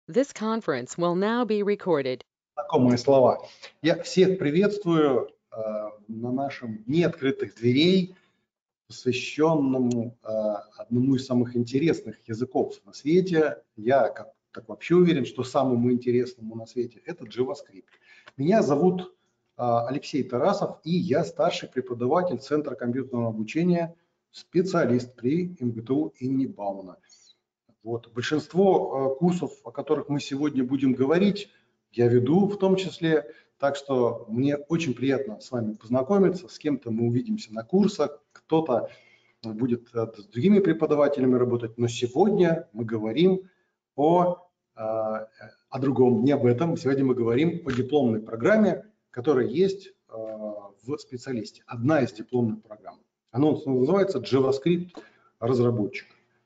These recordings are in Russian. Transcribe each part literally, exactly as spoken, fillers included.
This conference will now be recorded. Знакомые слова. Я всех приветствую э, на нашем дне открытых дверей, посвященному э, одному из самых интересных языков на свете. Я как, так вообще уверен, что самому интересному на свете это JavaScript. Меня зовут э, Алексей Тарасов, и я старший преподаватель Центра компьютерного обучения, специалист при эм гэ тэ у имени Баумана. Вот. Большинство э, курсов, о которых мы сегодня будем говорить, я веду в том числе, так что мне очень приятно с вами познакомиться, с кем-то мы увидимся на курсах, кто-то будет с другими преподавателями работать, но сегодня мы говорим о, о другом, не об этом. Сегодня мы говорим о дипломной программе, которая есть в специалисте, одна из дипломных программ. Она называется JavaScript разработчик.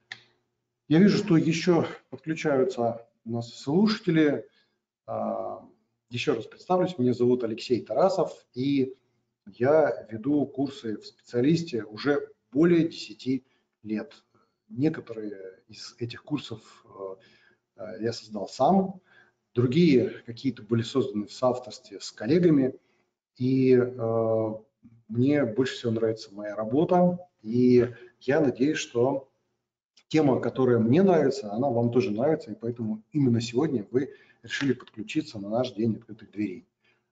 Я вижу, что еще подключаются у нас слушатели. Еще раз представлюсь, меня зовут Алексей Тарасов, и я веду курсы в специалисте уже более десяти лет. Некоторые из этих курсов я создал сам, другие какие-то были созданы в соавторстве с коллегами, и мне больше всего нравится моя работа, и я надеюсь, что тема, которая мне нравится, она вам тоже нравится, и поэтому именно сегодня вы решили подключиться на наш день открытых дверей.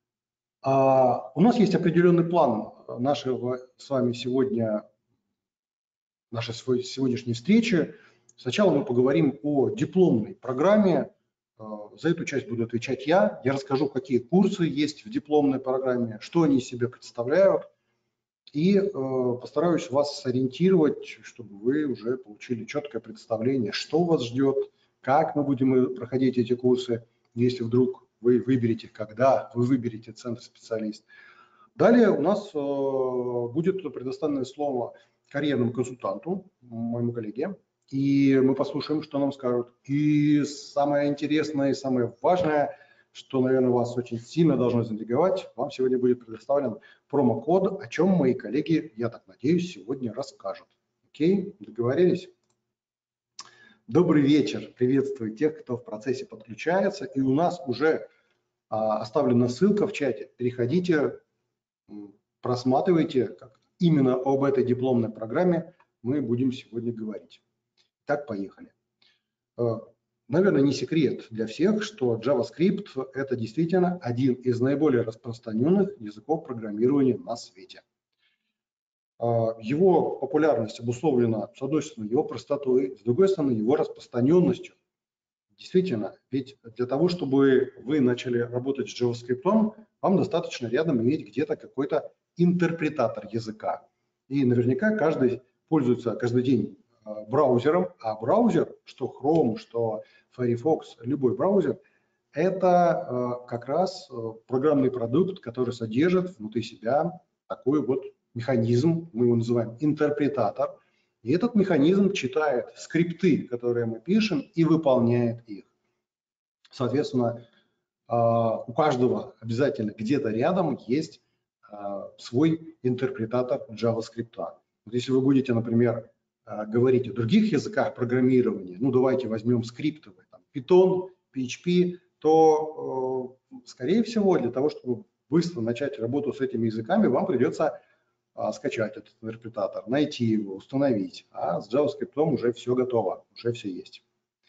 А у нас есть определенный план нашего с вами сегодня, нашей сегодняшней встречи. Сначала мы поговорим о дипломной программе. За эту часть буду отвечать я. Я расскажу, какие курсы есть в дипломной программе, что они из себя представляют. И э, постараюсь вас сориентировать, чтобы вы уже получили четкое представление, что вас ждет, как мы будем проходить эти курсы, если вдруг вы выберете, когда вы выберете центр-специалист. Далее у нас э, будет предоставлено слово карьерному консультанту, моему коллеге, и мы послушаем, что нам скажут. И самое интересное и самое важное, что, наверное, вас очень сильно должно заинтриговать, вам сегодня будет предоставлен промокод, о чем мои коллеги, я так надеюсь, сегодня расскажут. Окей, договорились? Добрый вечер, приветствую тех, кто в процессе подключается, и у нас уже а, оставлена ссылка в чате, переходите, просматривайте, как именно об этой дипломной программе мы будем сегодня говорить. Так, поехали. Наверное, не секрет для всех, что JavaScript – это действительно один из наиболее распространенных языков программирования на свете. Его популярность обусловлена, с одной стороны, его простотой, с другой стороны, его распространенностью. Действительно, ведь для того, чтобы вы начали работать с JavaScript, вам достаточно рядом иметь где-то какой-то интерпретатор языка. И наверняка каждый пользуется каждый день браузером, а браузер, что Chrome, что Firefox, любой браузер, это как раз программный продукт, который содержит внутри себя такой вот механизм, мы его называем интерпретатор. И этот механизм читает скрипты, которые мы пишем, и выполняет их. Соответственно, у каждого обязательно где-то рядом есть свой интерпретатор JavaScript. Вот если вы будете, например, говорить о других языках программирования, ну давайте возьмем скриптовые, там, Python, пи эйч пи, то, скорее всего, для того, чтобы быстро начать работу с этими языками, вам придется скачать этот интерпретатор, найти его, установить. А с JavaScript уже все готово, уже все есть.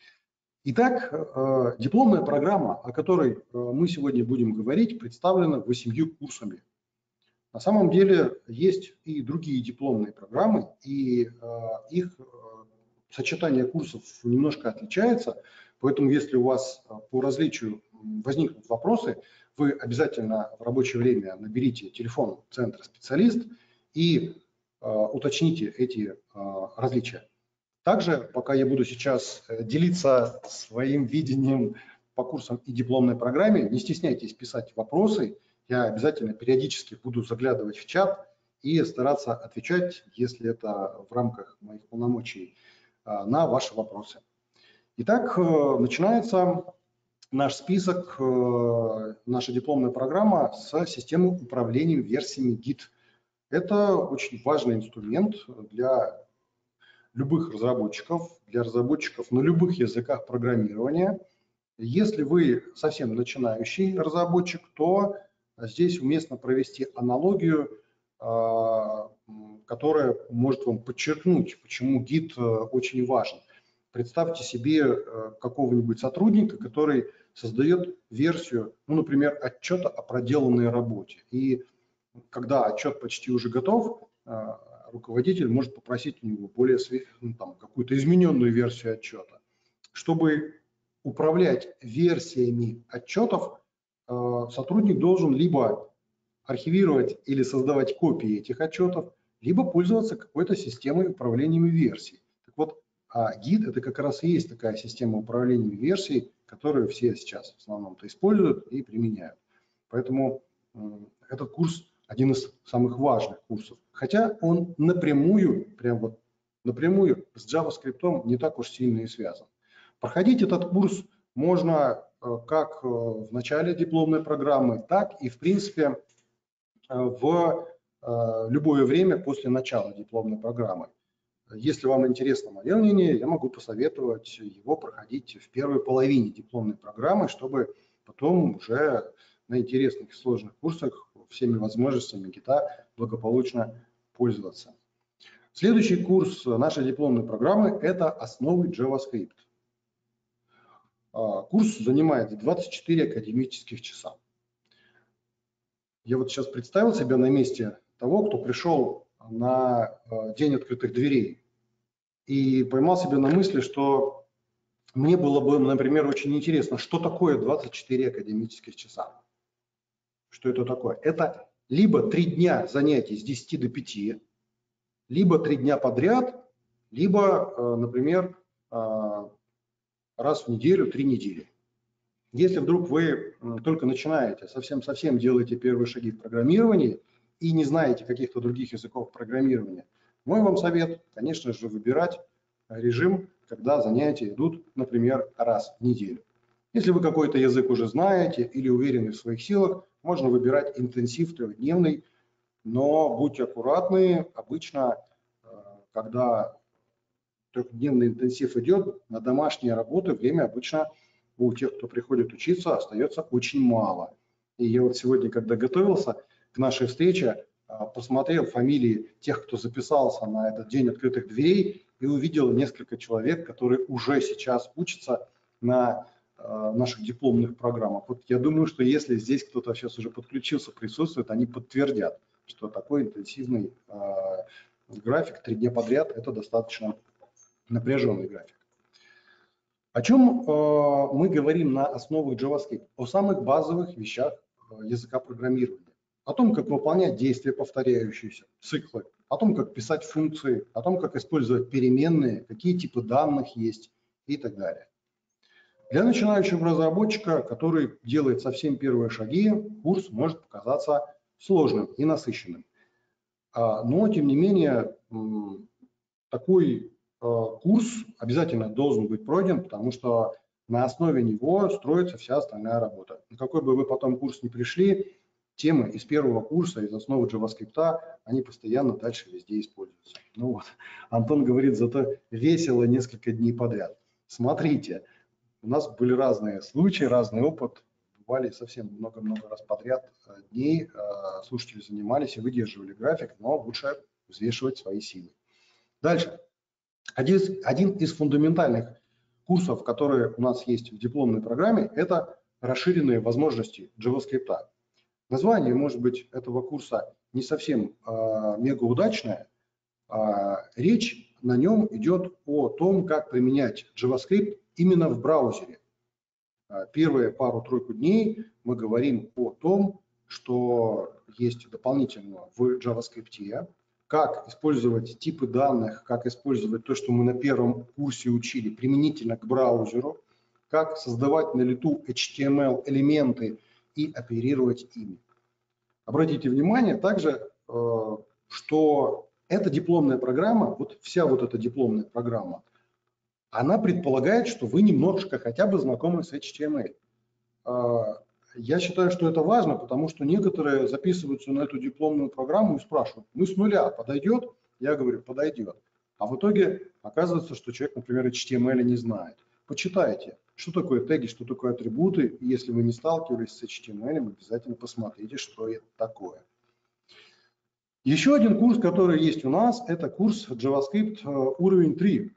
Итак, дипломная программа, о которой мы сегодня будем говорить, представлена восемью курсами. На самом деле есть и другие дипломные программы, и их сочетание курсов немножко отличается. Поэтому, если у вас по различию возникнут вопросы, вы обязательно в рабочее время наберите телефон центра специалист и уточните эти различия. Также, пока я буду сейчас делиться своим видением по курсам и дипломной программе, не стесняйтесь писать вопросы. Я обязательно периодически буду заглядывать в чат и стараться отвечать, если это в рамках моих полномочий, на ваши вопросы. Итак, начинается наш список, наша дипломная программа с системы управления версиями гит. Это очень важный инструмент для любых разработчиков, для разработчиков на любых языках программирования. Если вы совсем начинающий разработчик, то здесь уместно провести аналогию, которая может вам подчеркнуть, почему гид очень важен. Представьте себе какого-нибудь сотрудника, который создает версию, ну, например, отчета о проделанной работе. И когда отчет почти уже готов, руководитель может попросить у него более, ну, там, какую-то измененную версию отчета. Чтобы управлять версиями отчетов, сотрудник должен либо архивировать или создавать копии этих отчетов, либо пользоваться какой-то системой управления версий. Так вот, а гид – это как раз и есть такая система управления версий, которую все сейчас в основном-то используют и применяют. Поэтому этот курс один из самых важных курсов. Хотя он напрямую, прям вот напрямую с JavaScript не так уж сильно и связан. Проходить этот курс можно как в начале дипломной программы, так и, в принципе, в любое время после начала дипломной программы. Если вам интересно мое мнение, я могу посоветовать его проходить в первой половине дипломной программы, чтобы потом уже на интересных и сложных курсах всеми возможностями гита благополучно пользоваться. Следующий курс нашей дипломной программы – это основы JavaScript. Курс занимает двадцать четыре академических часа. Я вот сейчас представил себя на месте того, кто пришел на день открытых дверей и поймал себя на мысли, что мне было бы, например, очень интересно, что такое двадцать четыре академических часа. Что это такое? Это либо три дня занятий с десяти до пяти, либо три дня подряд, либо, например, раз в неделю, три недели. Если вдруг вы только начинаете, совсем-совсем делаете первые шаги в программировании и не знаете каких-то других языков программирования, мой вам совет, конечно же, выбирать режим, когда занятия идут, например, раз в неделю. Если вы какой-то язык уже знаете или уверены в своих силах, можно выбирать интенсив трехдневный, но будьте аккуратны, обычно, когда трехдневный интенсив идет, на домашние работы время обычно у тех, кто приходит учиться, остается очень мало. И я вот сегодня, когда готовился к нашей встрече, посмотрел фамилии тех, кто записался на этот день открытых дверей, и увидел несколько человек, которые уже сейчас учатся на наших дипломных программах. Вот я думаю, что если здесь кто-то сейчас уже подключился, присутствует, они подтвердят, что такой интенсивный график три дня подряд – это достаточно напряженный график. О чем э, мы говорим на основах JavaScript? О самых базовых вещах э, языка программирования. О том, как выполнять действия, повторяющиеся, циклы, о том, как писать функции, о том, как использовать переменные, какие типы данных есть и так далее. Для начинающего разработчика, который делает совсем первые шаги, курс может показаться сложным и насыщенным. А, но, тем не менее, такой курс обязательно должен быть пройден, потому что на основе него строится вся остальная работа. На какой бы вы потом курс ни пришли, темы из первого курса, из основы JavaScript, они постоянно дальше везде используются. Ну вот, Антон говорит, зато весело несколько дней подряд. Смотрите, у нас были разные случаи, разный опыт, бывали совсем много-много раз подряд дней, слушатели занимались и выдерживали график, но лучше взвешивать свои силы. Дальше. Один, один из фундаментальных курсов, которые у нас есть в дипломной программе, это расширенные возможности JavaScript. Название, может быть, этого курса не совсем э, мега удачное. А речь на нем идет о том, как применять JavaScript именно в браузере. Первые пару-тройку дней мы говорим о том, что есть дополнительно в JavaScript, как использовать типы данных, как использовать то, что мы на первом курсе учили, применительно к браузеру, как создавать на лету эйч ти эм эл-элементы и оперировать ими. Обратите внимание также, что эта дипломная программа, вот вся вот эта дипломная программа, она предполагает, что вы немножечко хотя бы знакомы с эйч ти эм эл. Я считаю, что это важно, потому что некоторые записываются на эту дипломную программу и спрашивают, мы с нуля подойдет? Я говорю, подойдет. А в итоге оказывается, что человек, например, эйч ти эм эл не знает. почитайте, что такое теги, что такое атрибуты. И если вы не сталкивались с эйч ти эм эл, обязательно посмотрите, что это такое. Еще один курс, который есть у нас, это курс JavaScript уровень три.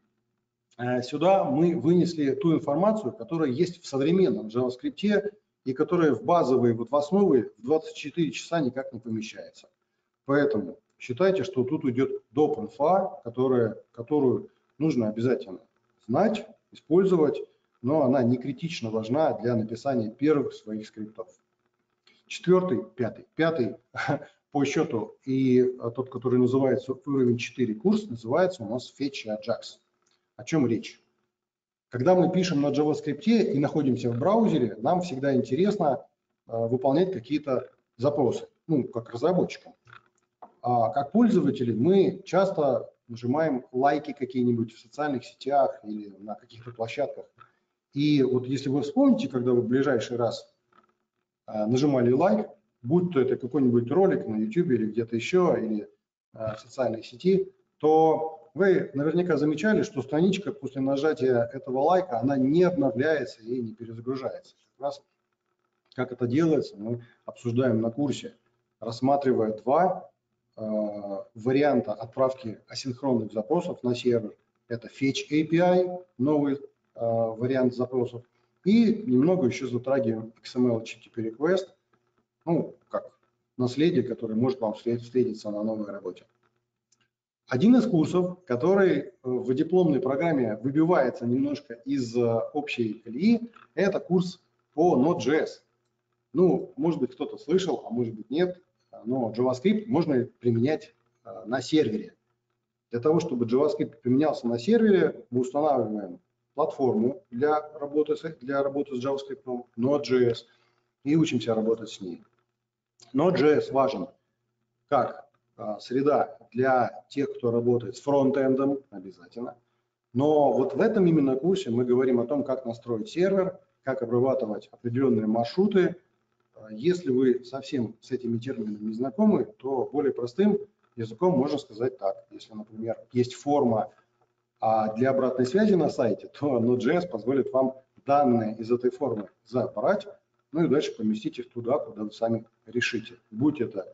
Сюда мы вынесли ту информацию, которая есть в современном JavaScript и которая в базовые, вот в основы в двадцать четыре часа никак не помещается. Поэтому считайте, что тут идет доп. Инфа, которая, которую нужно обязательно знать, использовать, но она не критично важна для написания первых своих скриптов. Четвертый, пятый. Пятый по счету и тот, который называется уровень четыре курс, называется у нас Fetch Ajax. О чем речь? Когда мы пишем на JavaScript и находимся в браузере, нам всегда интересно э, выполнять какие-то запросы, ну, как разработчикам. А как пользователи мы часто нажимаем лайки какие-нибудь в социальных сетях или на каких-то площадках. И вот если вы вспомните, когда вы в ближайший раз э, нажимали лайк, будь то это какой-нибудь ролик на YouTube или где-то еще, или э, в социальной сети, то вы наверняка замечали, что страничка после нажатия этого лайка, она не обновляется и не перезагружается. Как раз как это делается, мы обсуждаем на курсе, рассматривая два э, варианта отправки асинхронных запросов на сервер. Это Fetch эй пи ай, новый э, вариант запросов, и немного еще затрагиваем икс эм эл эйч ти ти пи request, ну, как наследие, которое может вам встретиться на новой работе. Один из курсов, который в дипломной программе выбивается немножко из общей колеи, это курс по Node.js. Ну, может быть, кто-то слышал, а может быть нет, но JavaScript можно применять на сервере. Для того, чтобы JavaScript применялся на сервере, мы устанавливаем платформу для работы с, для работы с JavaScript, Node.js, и учимся работать с ней. Node.js важен как среда для тех, кто работает с фронтендом, обязательно. Но вот в этом именно курсе мы говорим о том, как настроить сервер, как обрабатывать определенные маршруты. Если вы совсем с этими терминами не знакомы, то более простым языком можно сказать так. Если, например, есть форма для обратной связи на сайте, то Node.js позволит вам данные из этой формы забрать, ну и дальше поместить их туда, куда вы сами решите. Будь это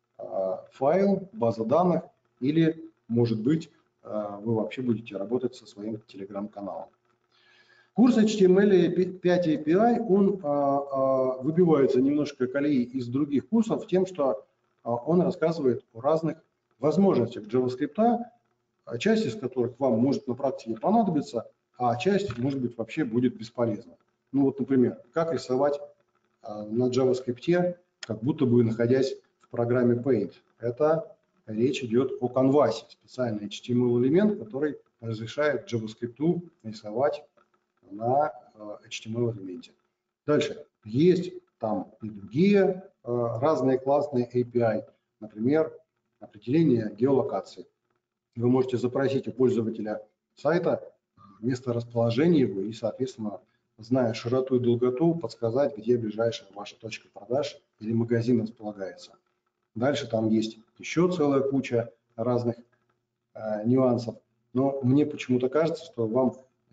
файл, база данных, или, может быть, вы вообще будете работать со своим телеграм-каналом. Курс эйч ти эм эл пять эй пи ай, он выбивается немножко колеи из других курсов тем, что он рассказывает о разных возможностях JavaScript, часть из которых вам может на практике понадобиться, а часть, может быть, вообще будет бесполезна. Ну вот, например, как рисовать на JavaScript, как будто бы находясь в программе Paint. Это речь идет о канвасе, специальный эйч ти эм эл-элемент, который разрешает JavaScript рисовать на эйч ти эм эл-элементе. Дальше. Есть там и другие разные классные эй пи ай, например, определение геолокации. Вы можете запросить у пользователя сайта место расположения его и, соответственно, зная широту и долготу, подсказать, где ближайшая ваша точка продаж или магазин располагается. Дальше там есть еще целая куча разных э, нюансов. Но мне почему-то кажется, что вам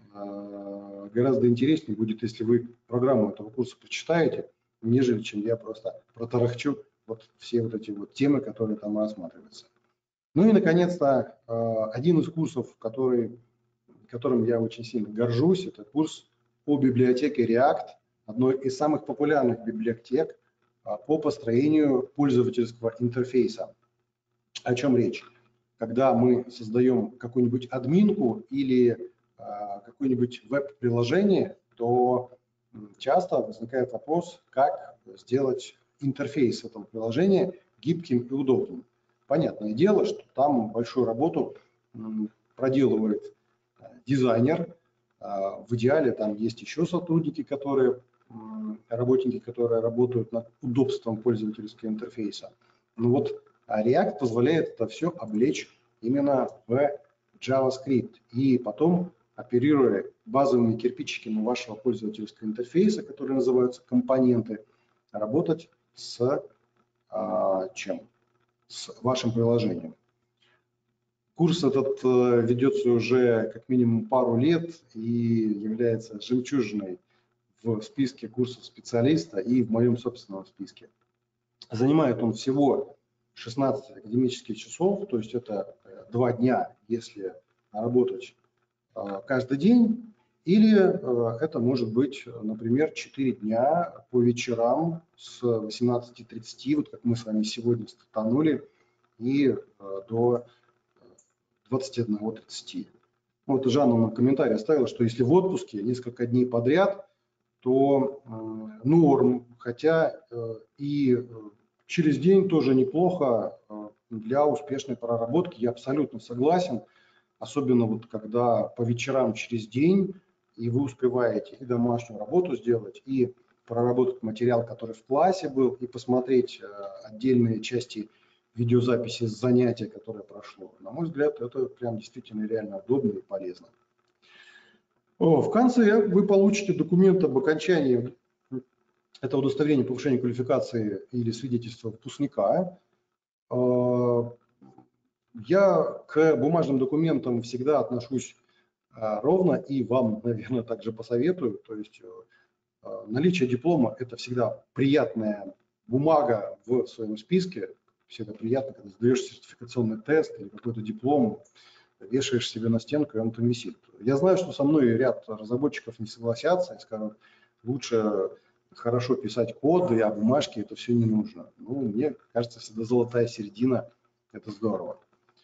э, гораздо интереснее будет, если вы программу этого курса прочитаете, нежели чем я просто протарахчу вот все вот эти вот темы, которые там рассматриваются. Ну и, наконец-то, э, один из курсов, который, которым я очень сильно горжусь, это курс по библиотеке React, одной из самых популярных библиотек по построению пользовательского интерфейса. О чем речь? Когда мы создаем какую-нибудь админку или а, какое-нибудь веб-приложение, то часто возникает вопрос, как сделать интерфейс этого приложения гибким и удобным. Понятное дело, что там большую работу проделывает дизайнер. В идеале там есть еще сотрудники, которые работники, которые работают над удобством пользовательского интерфейса. Ну вот React позволяет это все облечь именно в JavaScript. И потом, оперируя базовыми кирпичиками вашего пользовательского интерфейса, которые называются компоненты, работать с а, чем? С вашим приложением. Курс этот ведется уже как минимум пару лет и является жемчужиной в списке курсов специалиста и в моем собственном списке. Занимает он всего шестнадцать академических часов, то есть это два дня, если работать каждый день, или это может быть, например, четыре дня по вечерам с восемнадцати тридцати, вот как мы с вами сегодня стартанули, и до двадцати одного тридцати. Вот Жанна нам комментарий оставила, что если в отпуске несколько дней подряд, то э, норм, хотя э, и через день тоже неплохо э, для успешной проработки, я абсолютно согласен, особенно вот когда по вечерам через день, и вы успеваете и домашнюю работу сделать, и проработать материал, который в классе был, и посмотреть э, отдельные части видеозаписи с занятия, которое прошло. На мой взгляд, это прям действительно реально удобно и полезно. О, в конце вы получите документ об окончании, это удостоверение повышения квалификации или свидетельство выпускника. Я к бумажным документам всегда отношусь ровно и вам, наверное, также посоветую. То есть наличие диплома – это всегда приятная бумага в своем списке. Всегда приятно, когда сдаешь сертификационный тест или какой-то диплом, вешаешь себе на стенку, и он там висит. Я знаю, что со мной ряд разработчиков не согласятся и скажут, лучше хорошо писать коды, а бумажки это все не нужно. Ну, мне кажется, всегда золотая середина – это здорово.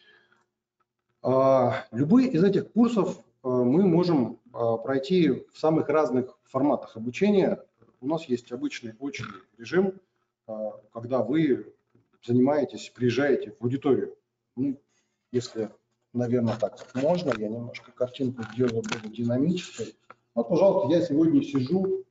Любые из этих курсов мы можем пройти в самых разных форматах обучения. У нас есть обычный очный режим, когда вы занимаетесь, приезжаете в аудиторию. Ну, если, наверное, так можно, я немножко картинку сделаю более динамической. Вот, пожалуйста, я сегодня сижу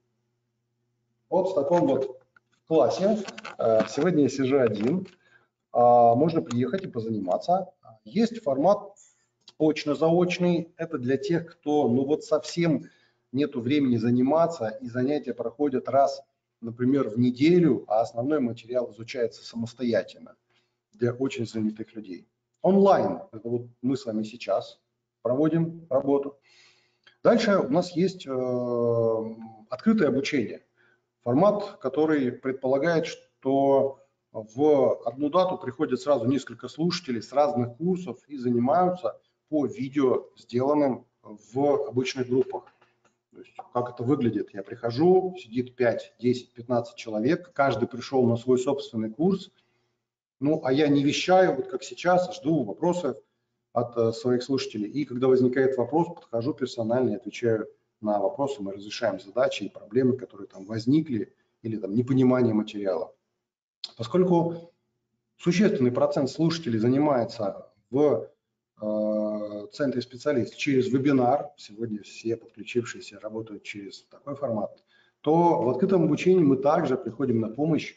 вот в таком вот классе. Сегодня я сижу один. Можно приехать и позаниматься. Есть формат очно-заочный. Это для тех, кто, ну вот совсем нету времени заниматься, и занятия проходят раз, например, в неделю, а основной материал изучается самостоятельно для очень занятых людей. Онлайн, это вот мы с вами сейчас проводим работу. Дальше у нас есть э, открытое обучение. Формат, который предполагает, что в одну дату приходят сразу несколько слушателей с разных курсов и занимаются по видео, сделанным в обычных группах. То есть, как это выглядит? Я прихожу, сидит пять, десять, пятнадцать человек, каждый пришел на свой собственный курс. Ну, а я не вещаю, вот как сейчас, жду вопросов от uh, своих слушателей. И когда возникает вопрос, подхожу персонально и отвечаю на вопросы. Мы разрешаем задачи и проблемы, которые там возникли, или там непонимание материала. Поскольку существенный процент слушателей занимается в э, центре специалист через вебинар, сегодня все подключившиеся работают через такой формат, то в открытом обучении мы также приходим на помощь,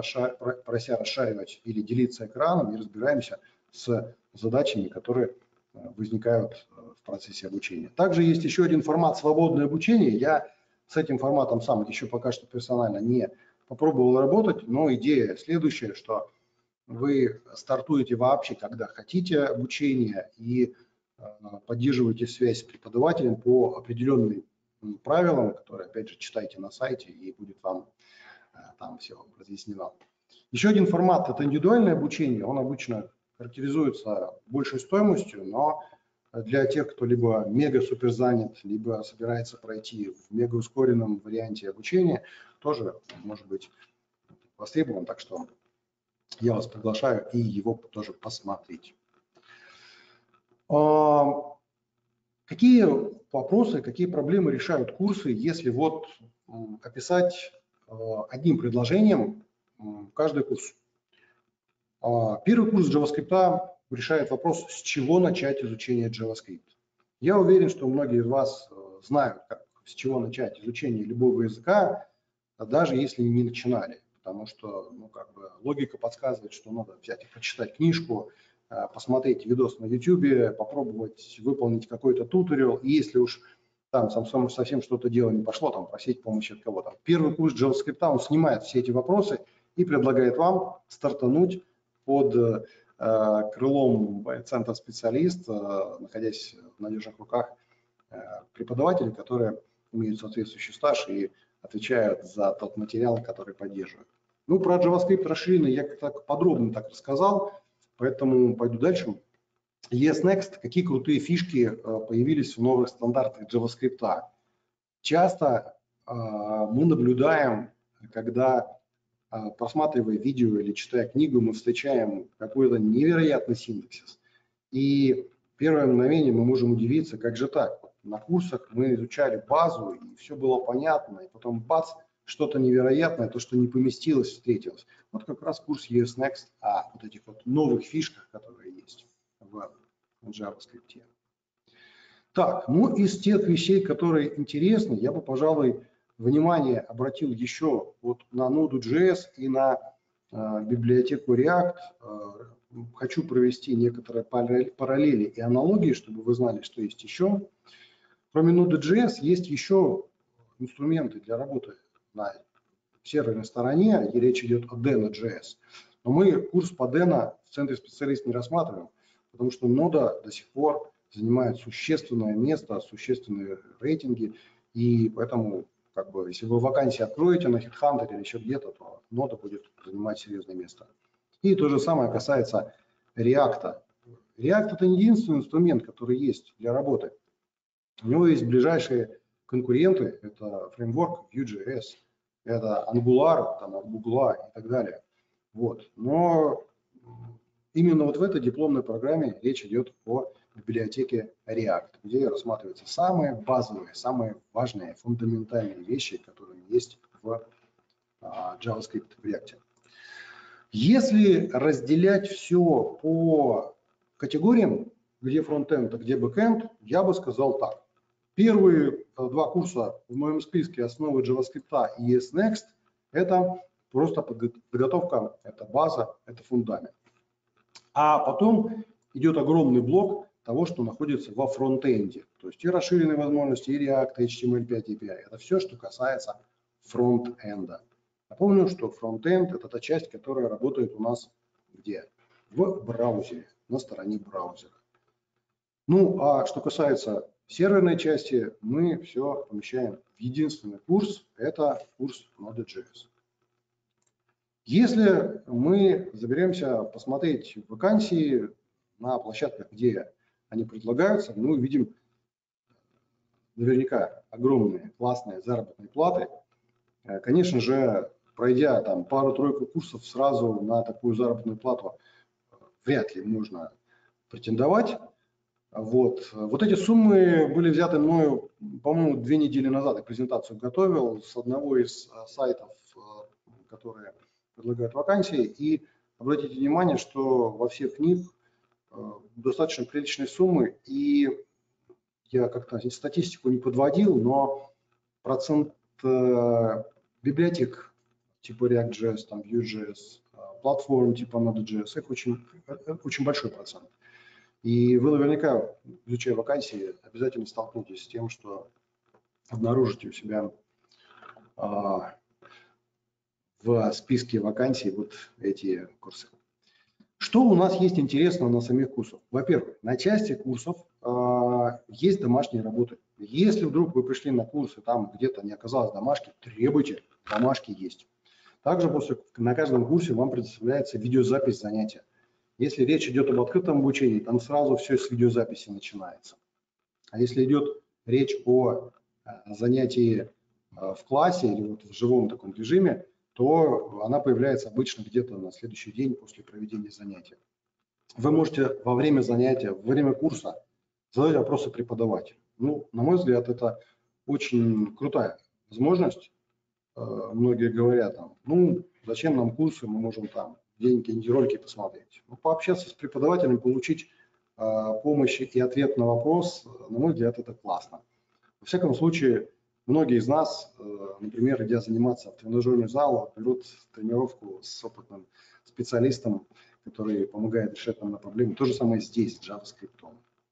прося расшаривать или делиться экраном, и разбираемся с задачами, которые возникают в процессе обучения. Также есть еще один формат свободное обучение. Я с этим форматом сам еще пока что персонально не попробовал работать, но идея следующая, что вы стартуете вообще, когда хотите обучение, и поддерживаете связь с преподавателем по определенным правилам, которые, опять же, читайте на сайте, и будет вам там все разъяснено. Еще один формат – это индивидуальное обучение. Он обычно характеризуется большей стоимостью, но для тех, кто либо мега-супер занят, либо собирается пройти в мега-ускоренном варианте обучения, тоже может быть востребован. Так что я вас приглашаю и его тоже посмотреть. Какие вопросы, какие проблемы решают курсы, если вот описать одним предложением каждый курс? Первый курс JavaScript решает вопрос, с чего начать изучение JavaScript. Я уверен, что многие из вас знают, как, с чего начать изучение любого языка, даже если не начинали. Потому что ну, как бы логика подсказывает, что надо взять и почитать книжку, посмотреть видос на YouTube, попробовать выполнить какой-то туториал. И если уж там совсем что-то дело не пошло, там просить помощи от кого-то. Первый курс JavaScript, он снимает все эти вопросы и предлагает вам стартануть под крылом центра специалист, находясь в надежных руках преподавателей, которые имеют соответствующий стаж и отвечают за тот материал, который поддерживают. Ну, про JavaScript расширенный я так подробно так рассказал, поэтому пойду дальше. и эс Next, какие крутые фишки появились в новых стандартах JavaScript? Часто мы наблюдаем, когда, просматривая видео или читая книгу, мы встречаем какой-то невероятный синтаксис. И первое мгновение мы можем удивиться, как же так? На курсах мы изучали базу, и все было понятно, и потом бац, что-то невероятное, то, что не поместилось, встретилось. Вот как раз курс и эс Next о вот этих вот новых фишках, которые есть в JavaScript. Так, ну из тех вещей, которые интересны, я бы, пожалуй, внимание обратил еще вот на Node.js и на э, библиотеку React. Э, хочу провести некоторые параллели и аналогии, чтобы вы знали, что есть еще. Кроме Node.js есть еще инструменты для работы на серверной стороне, и речь идет о Deno.js. Но мы курс по Deno в центре специалист не рассматриваем, потому что нода до сих пор занимает существенное место, существенные рейтинги, и поэтому, как бы, если вы вакансии откроете на HeadHunter или еще где-то, то нода будет занимать серьезное место. И то же самое касается React. React – это не единственный инструмент, который есть для работы. У него есть ближайшие конкуренты, это фреймворк Vue.js, это Angular, там, от Google и так далее. Вот. Но именно вот в этой дипломной программе речь идет о библиотеке React, где рассматриваются самые базовые, самые важные, фундаментальные вещи, которые есть в JavaScript в React. Если разделять все по категориям, где фронтенд, а где бэкенд, я бы сказал так. Первые два курса в моем списке «Основы JavaScript» и и эс Next – это просто подготовка, это база, это фундамент. А потом идет огромный блок того, что находится во фронтенде. То есть и расширенные возможности, и React, и эйч ти эм эль пять эй пи ай. Это все, что касается фронтенда. Напомню, что фронтенд – это та часть, которая работает у нас где? В браузере, на стороне браузера. Ну, а что касается серверной части, мы все помещаем в единственный курс, это курс Node.js. Если мы заберемся посмотреть вакансии на площадках, где они предлагаются, мы увидим наверняка огромные классные заработные платы. Конечно же, пройдя там пару-тройку курсов сразу на такую заработную плату, вряд ли можно претендовать. Вот. Вот эти суммы были взяты мною, по-моему, две недели назад. Я презентацию готовил с одного из сайтов, которые предлагают вакансии. И обратите внимание, что во всех них достаточно приличные суммы. И я как-то статистику не подводил, но процент библиотек типа React.js, там Vue.js, платформ типа Node.js, их очень, очень большой процент. И вы наверняка, изучая вакансии, обязательно столкнетесь с тем, что обнаружите у себя а, в списке вакансий вот эти курсы. Что у нас есть интересного на самих курсах? Во-первых, на части курсов а, есть домашние работы. Если вдруг вы пришли на курс и там где-то не оказалось домашки, требуйте, домашки есть. Также после, на каждом курсе вам предоставляется видеозапись занятия. Если речь идет об открытом обучении, там сразу все с видеозаписи начинается. А если идет речь о занятии в классе или вот в живом таком режиме, то она появляется обычно где-то на следующий день после проведения занятия. Вы можете во время занятия, во время курса задать вопросы преподавателю. Ну, на мой взгляд, это очень крутая возможность. Многие говорят, там, ну, зачем нам курсы, мы можем там где-нибудь ролики посмотреть. Ну, пообщаться с преподавателем, получить э, помощь и ответ на вопрос, на мой взгляд, это классно. Во всяком случае, многие из нас, э, например, идя заниматься в тренажерный зал, берут тренировку с опытным специалистом, который помогает решать нам на проблемы. То же самое здесь, с JavaScript.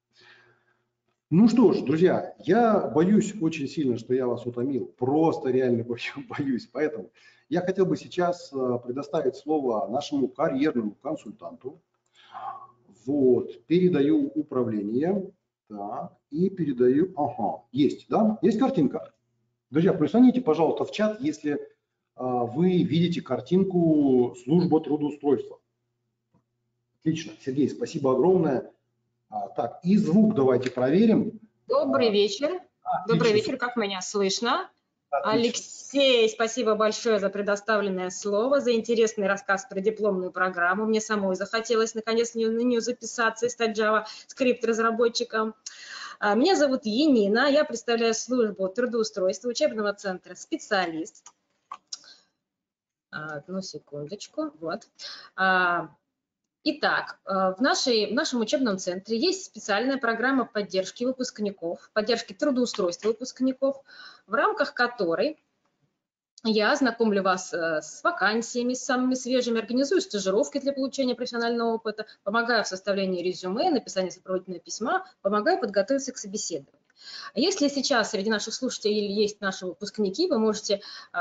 Ну что ж, друзья, я боюсь очень сильно, что я вас утомил. Просто реально боюсь. Поэтому я хотел бы сейчас предоставить слово нашему карьерному консультанту Вот, передаю управление. Так, и передаю. Ага, есть, да? Есть картинка. Друзья, присоедините, пожалуйста, в чат, если а, вы видите картинку служба трудоустройства. Отлично, Сергей, спасибо огромное. А, так, и звук давайте проверим. Добрый вечер. А, Добрый отлично. вечер, как меня слышно? Отлично. Алексей, спасибо большое за предоставленное слово, за интересный рассказ про дипломную программу. Мне самой захотелось наконец на нее записаться и стать JavaScript-разработчиком. Меня зовут Енина, я представляю службу трудоустройства учебного центра «Специалист». Одну секундочку. Вот. Итак, в, нашей, в нашем учебном центре есть специальная программа поддержки выпускников, поддержки трудоустройства выпускников, в рамках которой я знакомлю вас с вакансиями, с самыми свежими, организую стажировки для получения профессионального опыта, помогаю в составлении резюме, написании сопроводительного письма, помогаю подготовиться к собеседованию. Если сейчас среди наших слушателей есть наши выпускники, вы можете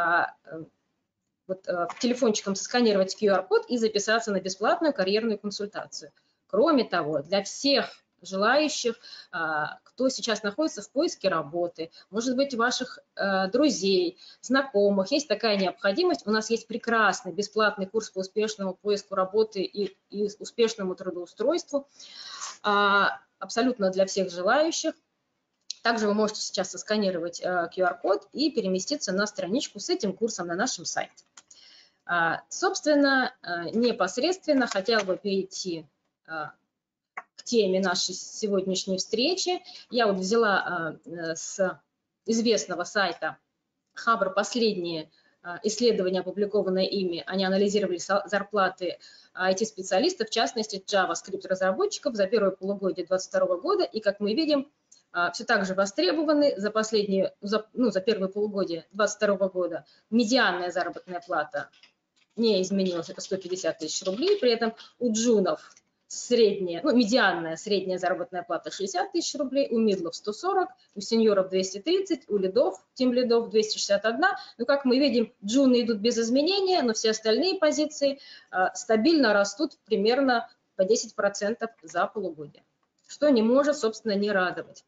вот, телефончиком сканировать ку ар код и записаться на бесплатную карьерную консультацию. Кроме того, для всех желающих, кто сейчас находится в поиске работы, может быть, ваших друзей, знакомых, есть такая необходимость, у нас есть прекрасный бесплатный курс по успешному поиску работы и, и успешному трудоустройству, абсолютно для всех желающих. Также вы можете сейчас сосканировать ку ар код и переместиться на страничку с этим курсом на нашем сайте. Собственно, непосредственно хотела бы перейти к теме нашей сегодняшней встречи. Я вот взяла с известного сайта Хабр последние исследования, опубликованные ими. Они анализировали зарплаты ай ти-специалистов, в частности, JavaScript-разработчиков за первое полугодие две тысячи двадцать второго года. И, как мы видим, все так же востребованы за последние, за, ну, за первое полугодие две тысячи двадцать второго года. Медианная заработная плата не изменилась, это сто пятьдесят тысяч рублей. При этом у джунов средняя, ну, медианная средняя заработная плата шестьдесят тысяч рублей, у мидлов сто сорок, у сеньоров двести тридцать, у лидов, тим-лидов двести шестьдесят один. Ну, как мы видим, джуны идут без изменения, но все остальные позиции а, стабильно растут примерно по десять процентов за полугодие, что не может, собственно, не радовать.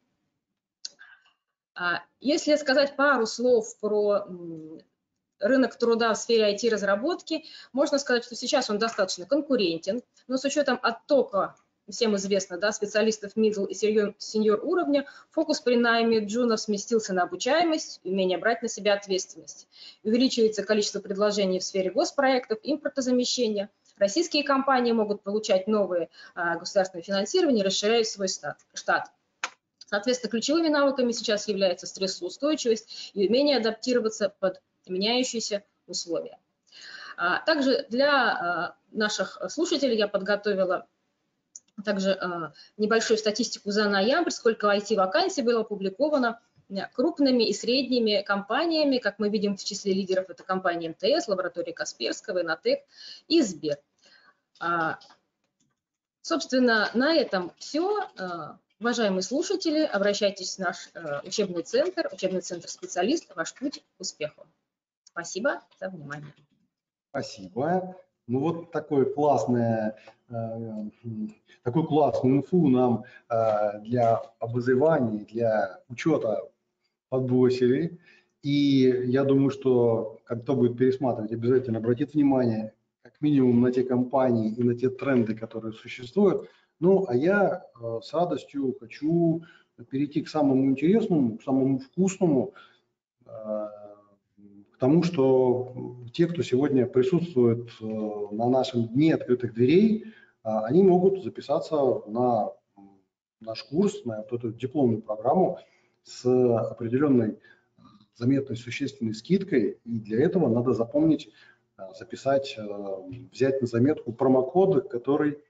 А, если сказать пару слов про рынок труда в сфере ай ти-разработки, можно сказать, что сейчас он достаточно конкурентен, но с учетом оттока, всем известно, да, специалистов middle и senior уровня, фокус при найме джунов сместился на обучаемость и умение брать на себя ответственность. Увеличивается количество предложений в сфере госпроектов, импортозамещения. Российские компании могут получать новые а, государственные финансирования, расширяя свой штат. Соответственно, ключевыми навыками сейчас является стрессоустойчивость и умение адаптироваться под меняющиеся условия. Также для наших слушателей я подготовила также небольшую статистику за ноябрь, сколько ай ти-вакансий было опубликовано крупными и средними компаниями. Как мы видим, в числе лидеров это компании эм тэ эс, лаборатория Касперского, Иннотек и Сбер. Собственно, на этом все. Уважаемые слушатели, обращайтесь в наш учебный центр, учебный центр-специалист, ваш путь к успеху. Спасибо за внимание. Спасибо. Ну вот такое классное, такую классную инфу нам для обозревания, для учета подбросили. И я думаю, что кто будет пересматривать, обязательно обратит внимание как минимум на те компании и на те тренды, которые существуют. Ну, а я с радостью хочу перейти к самому интересному, к самому вкусному, к тому, что те, кто сегодня присутствует на нашем дне открытых дверей, они могут записаться на наш курс, на вот эту дипломную программу с определенной заметной существенной скидкой. И для этого надо запомнить, записать, взять на заметку промокод, который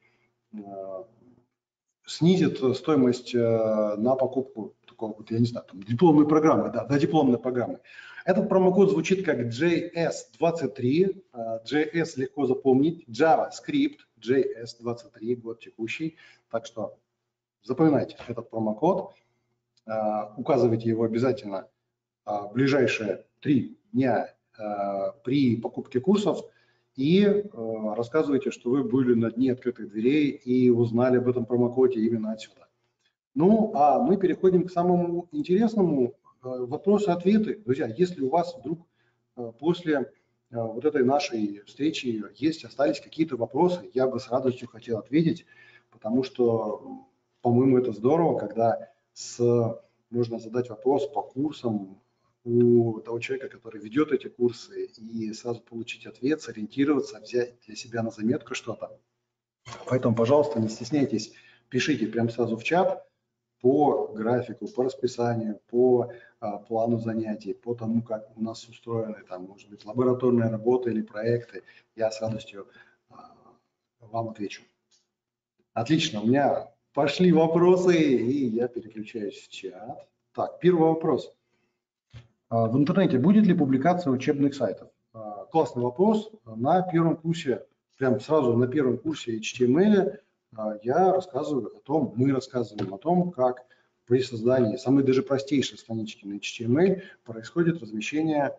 снизит стоимость на покупку такого вот, я не знаю, там, дипломной программы, да, до дипломной программы. Этот промокод звучит как джей эс двадцать три, джей эс легко запомнить, JavaScript, джей эс двадцать три, год текущий, так что запоминайте этот промокод, указывайте его обязательно в ближайшие три дня при покупке курсов, и э, рассказывайте, что вы были на дне открытых дверей и узнали об этом промокоде именно отсюда. Ну, а мы переходим к самому интересному э, вопросы-ответы. Друзья, если у вас вдруг э, после э, вот этой нашей встречи есть, остались какие-то вопросы, я бы с радостью хотел ответить, потому что, по-моему, это здорово, когда с, можно задать вопрос по курсам у того человека, который ведет эти курсы, и сразу получить ответ, сориентироваться, взять для себя на заметку что-то. Поэтому, пожалуйста, не стесняйтесь, пишите прямо сразу в чат по графику, по расписанию, по а, плану занятий, по тому, как у нас устроены, там, может быть, лабораторные работы или проекты. Я с радостью а, вам отвечу. Отлично, у меня пошли вопросы, и я переключаюсь в чат. Так, первый вопрос. В интернете будет ли публикация учебных сайтов? Классный вопрос. На первом курсе, прям сразу на первом курсе эйч ти эм эл я рассказываю о том, мы рассказываем о том, как при создании самой даже простейшей странички на эйч ти эм эл происходит размещение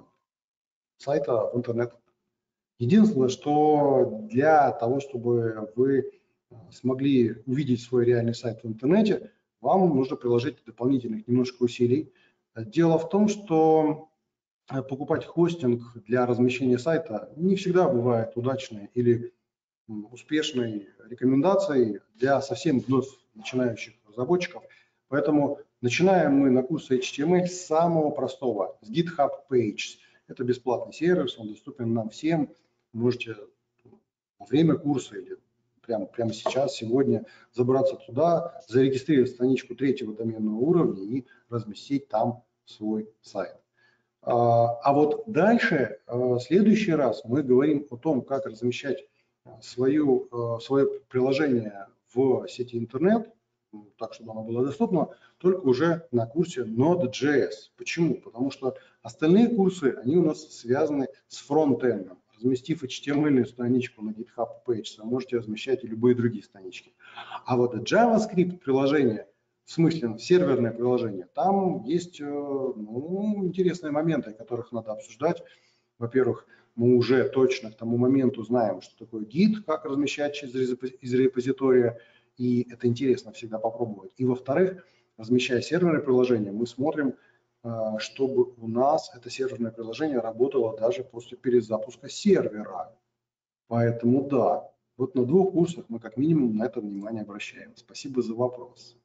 сайта в интернет. Единственное, что для того, чтобы вы смогли увидеть свой реальный сайт в интернете, вам нужно приложить дополнительных немножко усилий. Дело в том, что покупать хостинг для размещения сайта не всегда бывает удачной или успешной рекомендацией для совсем вновь начинающих разработчиков. Поэтому начинаем мы на курсе эйч ти эм эл с самого простого, с GitHub Pages. Это бесплатный сервис, он доступен нам всем. Вы можете во время курса или прямо, прямо сейчас, сегодня забраться туда, зарегистрировать страничку третьего доменного уровня и разместить там свой сайт. А вот дальше, в следующий раз мы говорим о том, как размещать свою, свое приложение в сети интернет, так, чтобы оно было доступно, только уже на курсе Node.js. Почему? Потому что остальные курсы, они у нас связаны с фронтендом. Разместив эйч ти эм эл-ную страничку на GitHub Pages, вы можете размещать и любые другие странички. А вот JavaScript приложение, в смысле серверное приложение, там есть ну, интересные моменты, которых надо обсуждать. Во-первых, мы уже точно к тому моменту знаем, что такое Git, как размещать из репозитория, и это интересно всегда попробовать. И во-вторых, размещая серверное приложение, мы смотрим, чтобы у нас это серверное приложение работало даже после перезапуска сервера. Поэтому да, вот на двух курсах мы как минимум на это внимание обращаем. Спасибо за вопрос.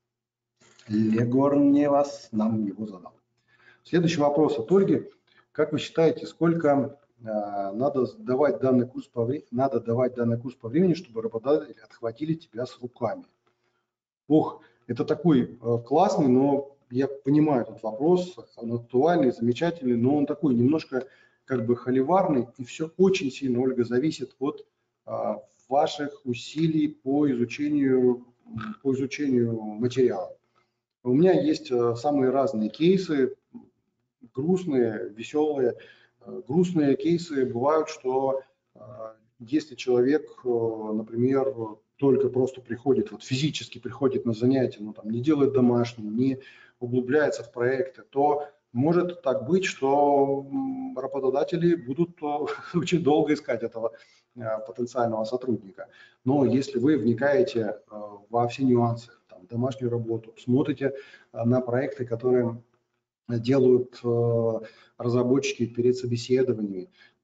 Легор Невас нам его задал. Следующий вопрос от Ольги. Как вы считаете, сколько э, надо давать данный курс по времени, надо давать данный курс по времени, чтобы работодатели отхватили тебя с руками? Ох, это такой э, классный, но я понимаю этот вопрос, он актуальный, замечательный, но он такой немножко как бы холиварный, и все очень сильно, Ольга, зависит от э, ваших усилий по изучению, по изучению материала. У меня есть э, самые разные кейсы, грустные, веселые. Грустные кейсы бывают, что если человек, например, только просто приходит, вот физически приходит на занятия, но там не делает домашнее, не углубляется в проекты, то может так быть, что работодатели будут очень долго искать этого потенциального сотрудника. Но если вы вникаете во все нюансы, там, домашнюю работу, смотрите на проекты, которые делают разработчики перед собеседованиями,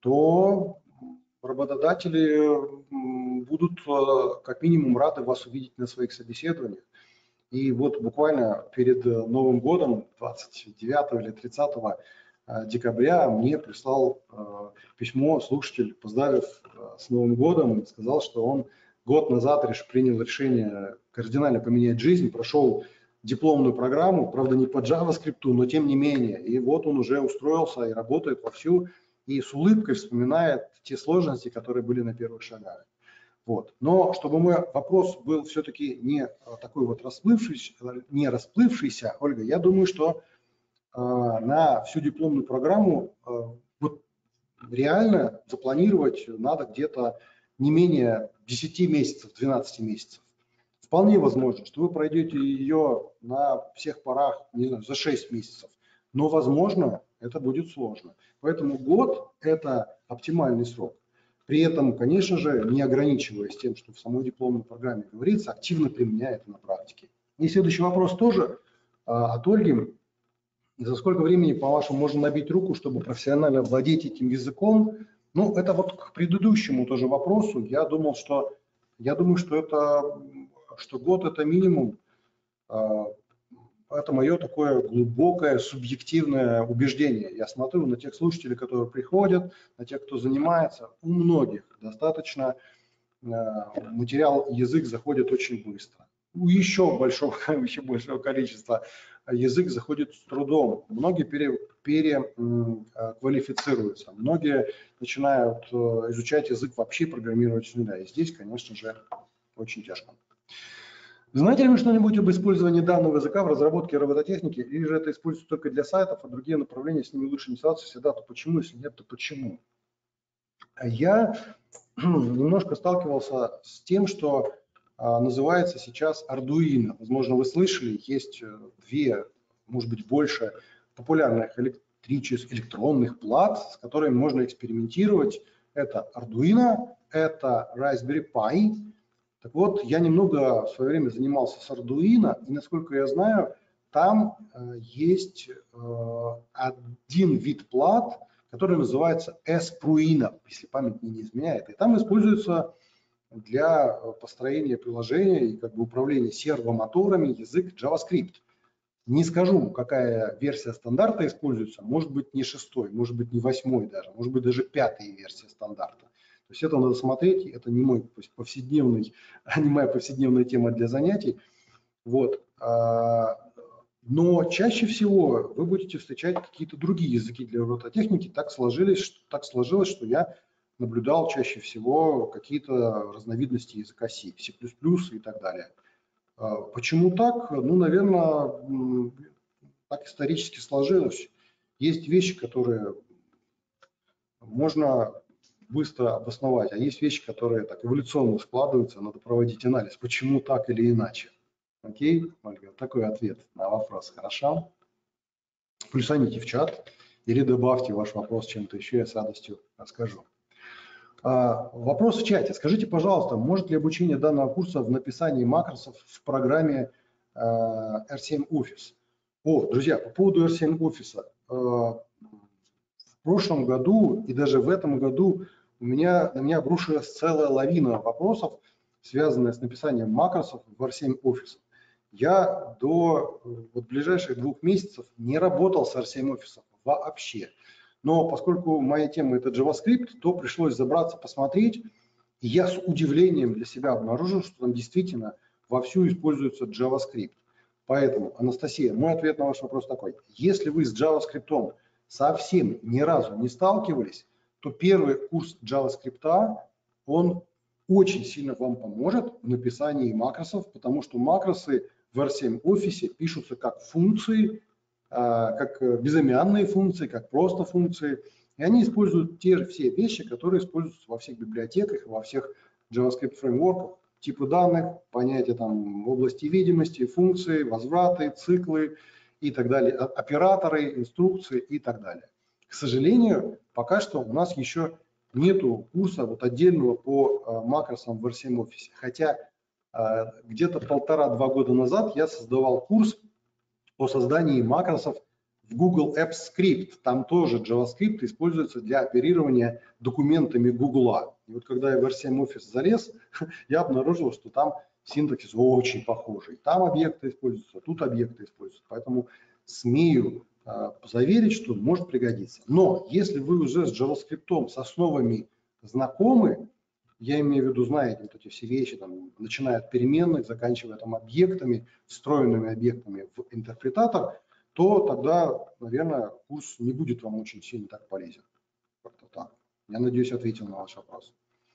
то работодатели будут как минимум рады вас увидеть на своих собеседованиях. И вот буквально перед Новым годом, двадцать девятого или тридцатого декабря, мне прислал письмо слушатель, поздравив с Новым годом, и сказал, что он год назад принял решение кардинально поменять жизнь, прошел дипломную программу, правда не по JavaScript, но тем не менее. И вот он уже устроился и работает вовсю, и с улыбкой вспоминает те сложности, которые были на первых шагах. Вот. Но чтобы мой вопрос был все-таки не такой вот расплывшийся, не расплывшийся, Ольга, я думаю, что э, на всю дипломную программу э, вот реально запланировать надо где-то не менее десяти месяцев, двенадцати месяцев. Вполне возможно, что вы пройдете ее на всех парах, не знаю, за шесть месяцев, но, возможно, это будет сложно. Поэтому год – это оптимальный срок. При этом, конечно же, не ограничиваясь тем, что в самой дипломной программе говорится, активно применяя это на практике. И следующий вопрос тоже а, от Ольги. За сколько времени, по-вашему, можно набить руку, чтобы профессионально владеть этим языком? Ну, это вот к предыдущему тоже вопросу. Я думал, что я думаю, что это что год это минимум. Это мое такое глубокое субъективное убеждение. Я смотрю на тех слушателей, которые приходят, на тех, кто занимается. У многих достаточно материал, язык заходит очень быстро. У еще большого, еще большего количества язык заходит с трудом. Многие пере, переквалифицируются, многие начинают изучать язык вообще, программировать с нуля. И здесь, конечно же, очень тяжко. Знаете ли вы что-нибудь об использовании данного языка в разработке робототехники, или же это используется только для сайтов, а другие направления с ними лучше не связываться всегда, то почему, если нет, то почему? Я немножко сталкивался с тем, что а, называется сейчас Arduino. Возможно, вы слышали, есть две, может быть, больше популярных электрических электронных плат, с которыми можно экспериментировать. Это Arduino, это Raspberry Pi. Так вот, я немного в свое время занимался с Arduino, и, насколько я знаю, там э, есть э, один вид плат, который называется Espruino, если память мне не изменяет. И там используется для построения приложения и как бы управления сервомоторами язык JavaScript. Не скажу, какая версия стандарта используется, может быть не шестой, может быть не восьмой даже, может быть даже пятая версия стандарта. То есть это надо смотреть, это не мой повседневный, не моя повседневная тема для занятий. Вот. Но чаще всего вы будете встречать какие-то другие языки для робототехники. Так сложилось, так сложилось, что я наблюдал чаще всего какие-то разновидности языка C, C++ и так далее. Почему так? Ну, наверное, так исторически сложилось. Есть вещи, которые можно быстро обосновать, а есть вещи, которые так эволюционно складываются, надо проводить анализ, почему так или иначе. Окей, Ольга, такой ответ на вопрос, хорошо? Плюсаните в чат или добавьте ваш вопрос чем-то еще, я с радостью расскажу. А, вопрос в чате. Скажите, пожалуйста, может ли обучение данного курса в написании макросов в программе а, эр семь Office? О, друзья, по поводу эр семь Office. А, в прошлом году и даже в этом году у меня, на меня обрушилась целая лавина вопросов, связанная с написанием макросов в эр семь Office. Я до вот, ближайших двух месяцев не работал с эр семь Office вообще. Но поскольку моя тема это JavaScript, то пришлось забраться, посмотреть. И я с удивлением для себя обнаружил, что там действительно вовсю используется JavaScript. Поэтому, Анастасия, мой ответ на ваш вопрос такой. Если вы с JavaScript совсем ни разу не сталкивались, то первый курс JavaScript, он очень сильно вам поможет в написании макросов, потому что макросы в эр семь Office пишутся как функции, как безымянные функции, как просто функции. И они используют те же все вещи, которые используются во всех библиотеках, во всех JavaScript фреймворках, типы данных, понятия там области видимости, функции, возвраты, циклы и так далее, операторы, инструкции и так далее. К сожалению, пока что у нас еще нету курса вот отдельного по макросам в эр семь Office. Хотя где-то полтора-два года назад я создавал курс по созданию макросов в Google Apps Script. Там тоже JavaScript используется для оперирования документами Google. И вот когда я в эр семь Office залез, я обнаружил, что там синтаксис очень похожий. Там объекты используются, тут объекты используются. Поэтому смею э, заверить, что может пригодиться. Но если вы уже с JavaScript, с основами знакомы, я имею в виду, знаете, вот эти все вещи, там, начиная от переменных, заканчивая там объектами, встроенными объектами в интерпретатор, то тогда, наверное, курс не будет вам очень сильно так полезен. Как-то так. Я надеюсь, ответил на ваш вопрос.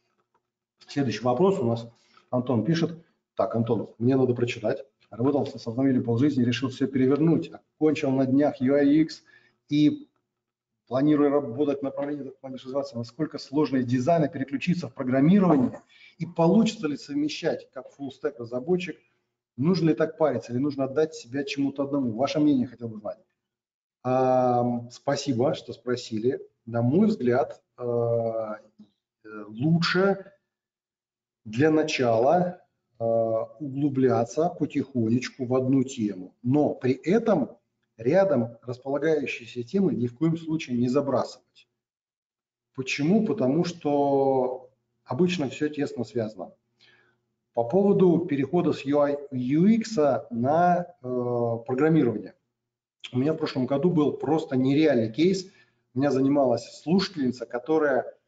Следующий вопрос у нас Антон пишет. Так, Антон, мне надо прочитать. Работал с автомобилем полжизни, решил все перевернуть. Окончил на днях ю ай ю экс и планирую работать в направлении, так называется, насколько сложно из дизайна переключиться в программирование и получится ли совмещать как full-stack разработчик, нужно ли так париться или нужно отдать себя чему-то одному. Ваше мнение хотел бы знать. А, спасибо, что спросили. На мой взгляд, а, лучше для начала э, углубляться потихонечку в одну тему, но при этом рядом располагающиеся темы ни в коем случае не забрасывать. Почему? Потому что обычно все тесно связано. По поводу перехода с ю ай ю экс на э, программирование. У меня в прошлом году был просто нереальный кейс. У меня занималась слушательница, которая э,